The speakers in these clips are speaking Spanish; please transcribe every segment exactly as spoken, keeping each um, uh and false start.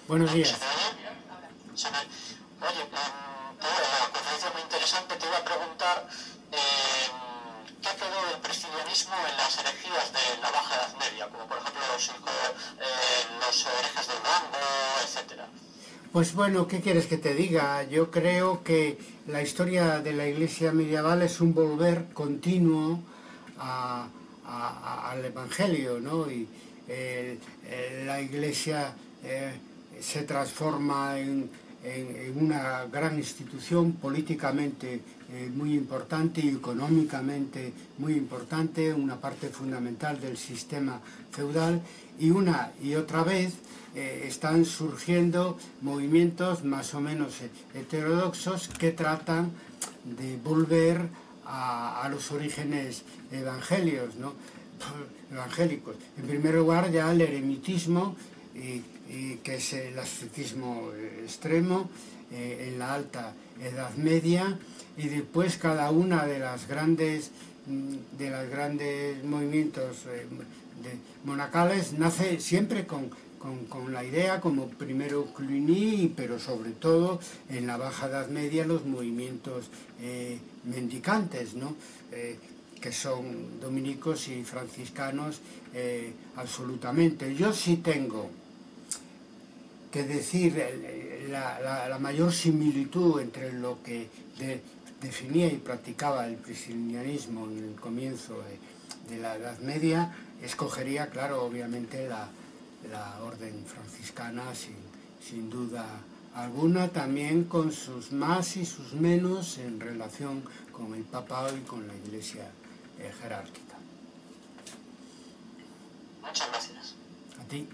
Buenos días. ¿Se me oye? ¿Se me... Oye, eh, la conferencia es muy interesante. Te iba a preguntar eh, qué quedó del priscilianismo en las herejías de la Baja Edad Media, como por ejemplo los, eh, los herejes del Durango, etcétera. Pues bueno, ¿qué quieres que te diga? Yo creo que la historia de la Iglesia medieval es un volver continuo a, a, a, al Evangelio, ¿no? Y eh, eh, la Iglesia eh, se transforma en, en, en una gran institución políticamente eh, muy importante y económicamente muy importante, una parte fundamental del sistema feudal, y una y otra vez eh, están surgiendo movimientos más o menos heterodoxos que tratan de volver a, a los orígenes evangelios, ¿no? evangélicos. En primer lugar, ya el eremitismo, y, y que es el ascetismo extremo eh, en la alta Edad Media, y después cada una de las grandes de los grandes movimientos eh, de monacales nace siempre con, con, con la idea, como primero Cluny, pero sobre todo en la Baja Edad Media los movimientos eh, mendicantes, ¿no? Eh, que son dominicos y franciscanos eh, absolutamente. Yo sí tengo que decir la, la, la mayor similitud entre lo que de, definía y practicaba el priscilianismo en el comienzo de, de la Edad Media. Escogería, claro, obviamente la, la orden franciscana sin, sin duda alguna, también con sus más y sus menos en relación con el papado y con la Iglesia eh, jerárquica. Muchas gracias. A ti.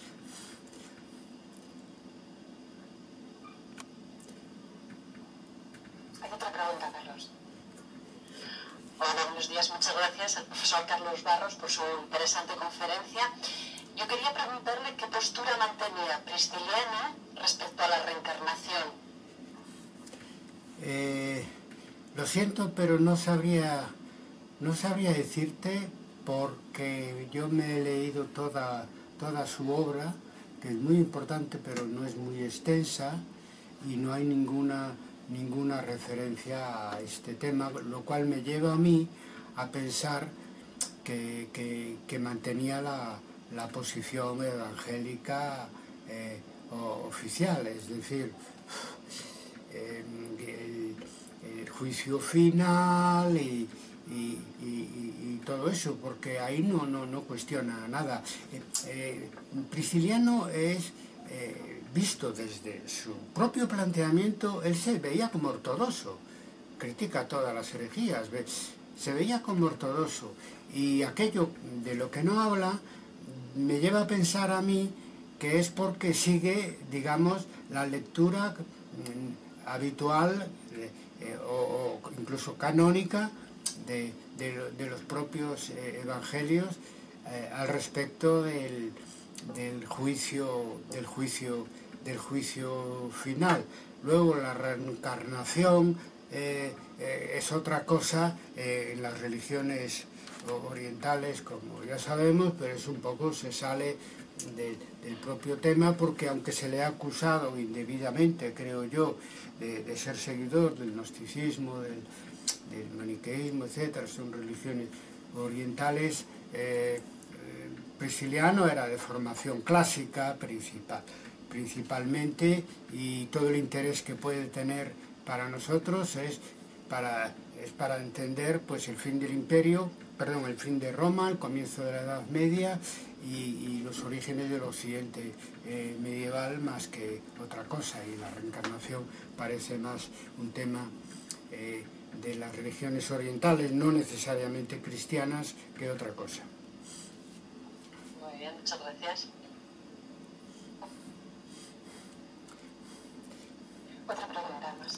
Hay otra pregunta, Carlos. Hola, buenos días. Muchas gracias al profesor Carlos Barros por su interesante conferencia. Yo quería preguntarle qué postura mantenía Prisciliano respecto a la reencarnación. Eh, lo siento, pero no sabría, no sabría decirte, porque yo me he leído toda, toda su obra, que es muy importante, pero no es muy extensa, y no hay ninguna, ninguna referencia a este tema, lo cual me lleva a mí a pensar que, que, que mantenía la, la posición evangélica eh, o, oficial, es decir, eh, el, el juicio final y, y, y, y todo eso, porque ahí no, no, no cuestiona nada. Eh, eh, Prisciliano es eh, visto desde su propio planteamiento, él se veía como ortodoxo, critica todas las herejías, se veía como ortodoxo, y aquello de lo que no habla me lleva a pensar a mí que es porque sigue, digamos, la lectura habitual eh, o, o incluso canónica de, de, de los propios eh, evangelios eh, al respecto del, del juicio del juicio del juicio final. Luego la reencarnación eh, eh, es otra cosa eh, en las religiones orientales, como ya sabemos, pero es un poco, se sale de, del propio tema, porque aunque se le ha acusado indebidamente, creo yo, de, de ser seguidor del gnosticismo, del, del maniqueísmo, etcétera, son religiones orientales, eh, Prisciliano era de formación clásica principal, principalmente, y todo el interés que puede tener para nosotros es para, es para entender pues el fin del imperio, perdón, el fin de Roma, el comienzo de la Edad Media y, y los orígenes del occidente eh, medieval, más que otra cosa, y la reencarnación parece más un tema eh, de las religiones orientales, no necesariamente cristianas, que otra cosa. Muy bien, muchas gracias. Otra pregunta más.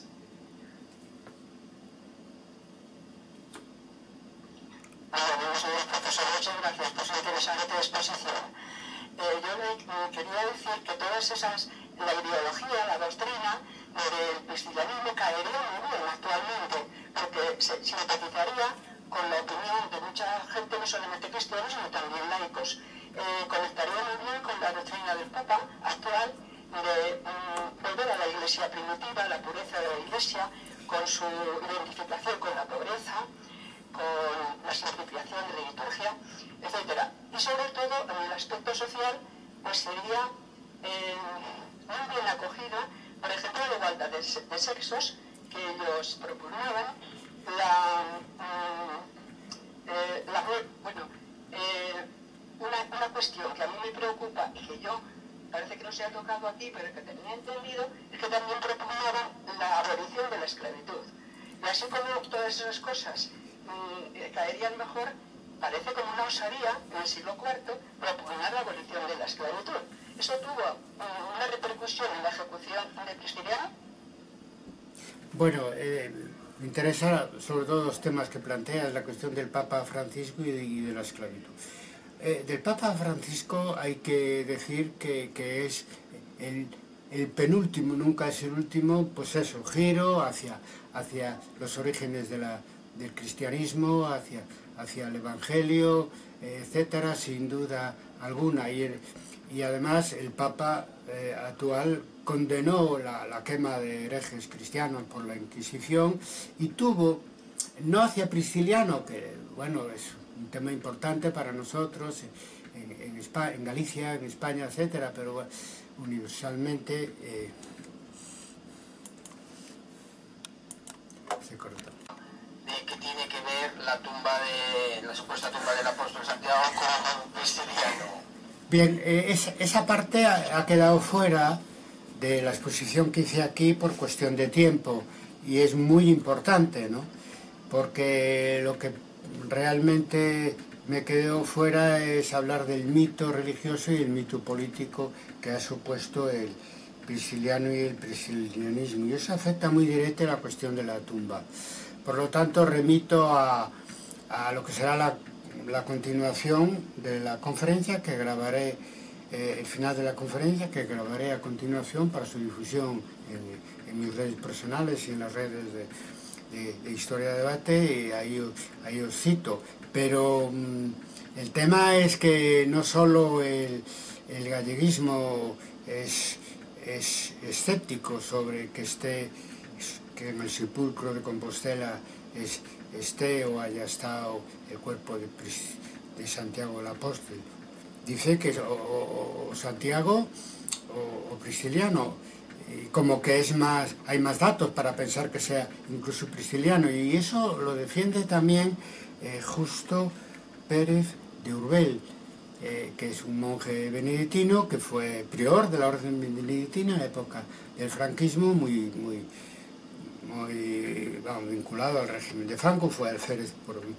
Hola, buenos días, profesor. Muchas gracias por su interesante exposición. Eh, yo le eh, quería decir que todas esas, la ideología, la doctrina del priscilianismo caería muy bien actualmente, porque se simpatizaría con la opinión de mucha gente, no solamente cristianos, sino también laicos. Eh, conectaría muy bien con la doctrina del Papa actual, de um, volver a la Iglesia primitiva, la pureza de la Iglesia, con su identificación con la pobreza, con la simplificación de la liturgia, etcétera. Y sobre todo, en el aspecto social, pues sería eh, muy bien acogida, por ejemplo, la igualdad de, de sexos que ellos propugnaban, la, mm, eh, la bueno, eh, una, una cuestión que a mí me preocupa y que yo parece que no se ha tocado aquí, pero que tenía entendido, es que también propugnaban la abolición de la esclavitud. Y así como todas esas cosas mmm, caerían mejor, parece como una osadía en el siglo cuarto propugnar la abolición de la esclavitud. ¿Eso tuvo mmm, una repercusión en la ejecución de Prisciliano? Bueno, eh, me interesa sobre todo los temas que planteas, la cuestión del Papa Francisco y de, y de la esclavitud. Eh, del Papa Francisco hay que decir que, que es el, el penúltimo, nunca es el último, pues eso, giro hacia, hacia los orígenes de la, del cristianismo, hacia, hacia el Evangelio, eh, etcétera, sin duda alguna. Y, el, y además el Papa eh, actual condenó la, la quema de herejes cristianos por la Inquisición y tuvo, no hacia Prisciliano, que bueno, es un tema importante para nosotros en, en, España, en Galicia, en España, etcétera, pero bueno, universalmente eh, se cortó. ¿De qué tiene que ver la tumba de la supuesta tumba del apóstol Santiago con Prisciliano? Bien, eh, esa, esa parte ha, ha quedado fuera de la exposición que hice aquí por cuestión de tiempo y es muy importante, ¿no? Porque lo que realmente me quedó fuera es hablar del mito religioso y el mito político que ha supuesto el prisciliano y el priscilianismo, y eso afecta muy directo a la cuestión de la tumba. Por lo tanto, remito a, a lo que será la, la continuación de la conferencia que grabaré, eh, el final de la conferencia que grabaré a continuación para su difusión en, en mis redes personales y en las redes de De, de Historia de Debate, y ahí, ahí os cito. Pero um, el tema es que no solo el, el galleguismo es, es escéptico sobre que esté, que en el sepulcro de Compostela es, esté o haya estado el cuerpo de, de Santiago el Apóstol. Dice que o, o, o Santiago o, o Prisciliano, y como que es más, hay más datos para pensar que sea incluso prisciliano, y eso lo defiende también eh, Justo Pérez de Urbel, eh, que es un monje benedictino que fue prior de la orden benedictina en la época del franquismo, muy, muy, muy vamos, vinculado al régimen de Franco, fue alférez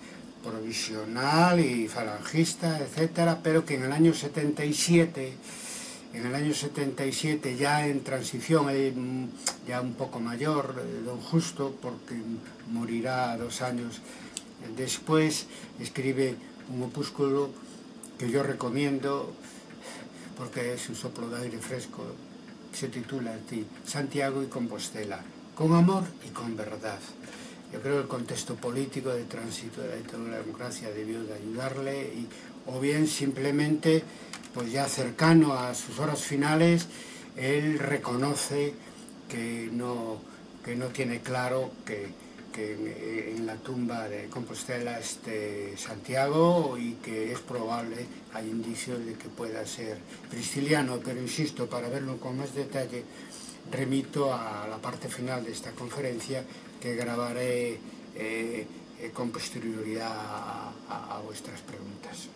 provisional y falangista, etcétera, pero que en el año setenta y siete En el año setenta y siete, ya en transición, ya un poco mayor, don Justo, porque morirá dos años después, escribe un opúsculo que yo recomiendo porque es un soplo de aire fresco, se titula así, Santiago y Compostela, con amor y con verdad. Yo creo que el contexto político de tránsito de la democracia debió de ayudarle, y, o bien simplemente, pues ya cercano a sus horas finales, él reconoce que no, que no tiene claro que, que en la tumba de Compostela esté Santiago, y que es probable, hay indicios de que pueda ser prisciliano, pero insisto, para verlo con más detalle, remito a la parte final de esta conferencia que grabaré eh, con posterioridad a, a, a vuestras preguntas.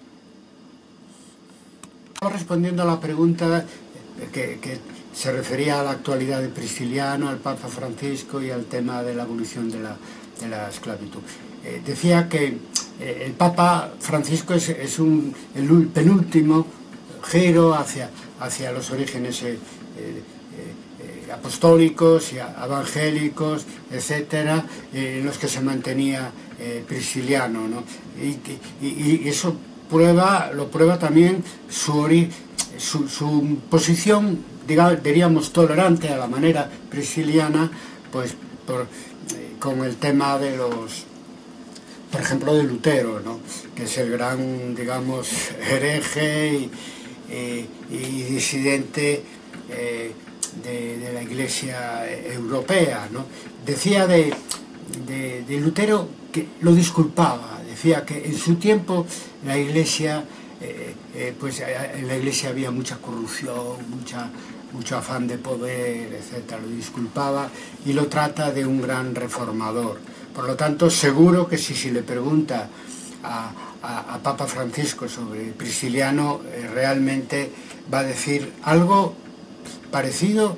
Respondiendo a la pregunta que, que se refería a la actualidad de Prisciliano, al Papa Francisco y al tema de la abolición de la, de la esclavitud. Eh, decía que eh, el Papa Francisco es, es un, el penúltimo giro hacia, hacia los orígenes eh, eh, eh, apostólicos y evangélicos, etcétera, eh, en los que se mantenía eh, Prisciliano, ¿no? Y, y, y eso Prueba, lo prueba también su, ori, su, su posición, digamos, diríamos, tolerante a la manera prisciliana, pues por, eh, con el tema de los, por ejemplo, de Lutero, ¿no? Que es el gran, digamos, hereje y, y, y disidente eh, de, de la Iglesia europea, ¿no? Decía de, de, de Lutero que lo disculpaba, decía que en su tiempo la Iglesia, eh, eh, pues en la Iglesia había mucha corrupción, mucha, mucho afán de poder, etcétera. Lo disculpaba y lo trata de un gran reformador. Por lo tanto, seguro que si, si le pregunta a, a, a Papa Francisco sobre Prisciliano, eh, realmente va a decir algo parecido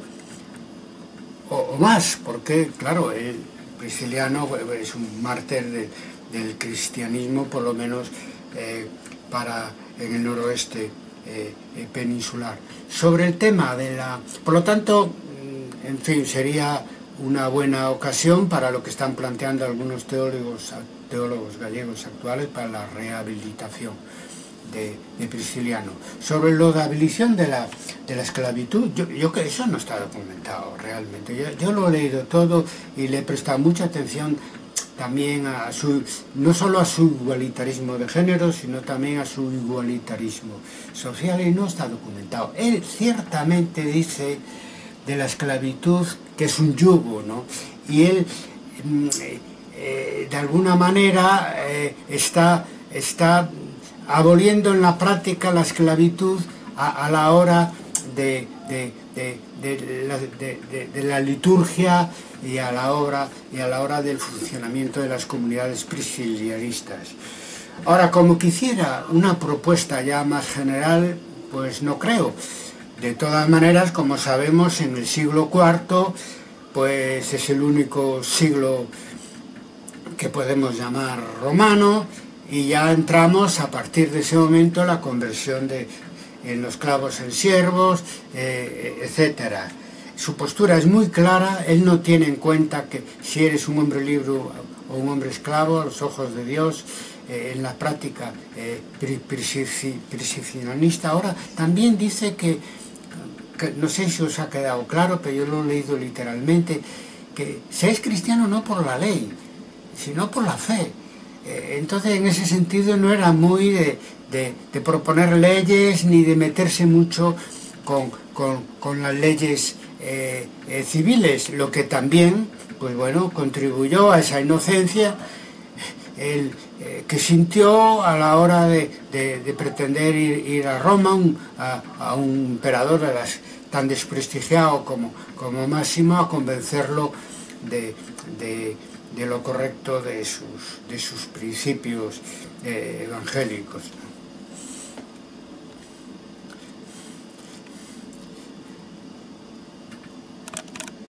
o, o más, porque, claro, el Prisciliano es un mártir de, del cristianismo, por lo menos eh, para en el noroeste eh, eh, peninsular. Sobre el tema de la... Por lo tanto, en fin, sería una buena ocasión para lo que están planteando algunos teólogos, teólogos gallegos actuales para la rehabilitación de, de Prisciliano. Sobre lo de la abolición de la, de la esclavitud, yo, yo que eso no está documentado realmente. Yo, yo lo he leído todo y le he prestado mucha atención también a su, no solo a su igualitarismo de género, sino también a su igualitarismo social, y no está documentado. Él ciertamente dice de la esclavitud que es un yugo, ¿no? Y él eh, de alguna manera eh, está, está aboliendo en la práctica la esclavitud a, a la hora de, de, de, de, la, de, de, de la liturgia y a la hora y a la hora del funcionamiento de las comunidades priscilianistas. Ahora, como quisiera una propuesta ya más general, pues no creo. De todas maneras, como sabemos, en el siglo cuarto, pues es el único siglo que podemos llamar romano, y ya entramos a partir de ese momento la conversión de en los clavos en siervos, eh, etcétera. Su postura es muy clara, él no tiene en cuenta que si eres un hombre libre o un hombre esclavo a los ojos de Dios, eh, en la práctica eh, priscilianista. Ahora también dice que, que, no sé si os ha quedado claro, pero yo lo he leído literalmente, que se es cristiano no por la ley, sino por la fe. Eh, entonces, en ese sentido, no era muy de, de, de proponer leyes ni de meterse mucho con, con, con las leyes eh, eh, civiles, lo que también, pues bueno, contribuyó a esa inocencia el, eh, que sintió a la hora de, de, de pretender ir, ir a Roma, un, a, a un emperador de las, tan desprestigiado como, como Máximo, a convencerlo de, de, de lo correcto de sus, de sus principios eh, evangélicos.